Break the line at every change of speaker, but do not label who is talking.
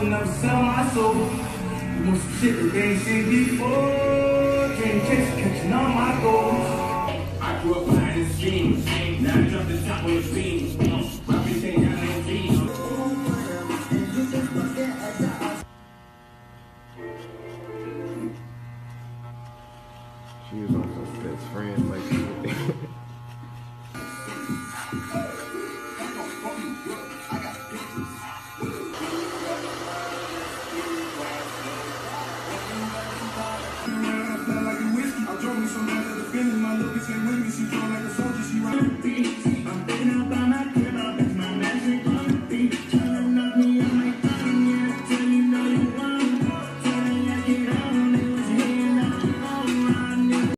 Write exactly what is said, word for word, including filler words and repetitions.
will never sell my soul. You want some shit that they ain't seen before. Can't catch, catching all my goals.
I grew up behind the scenes. Now I jump the top on the beam.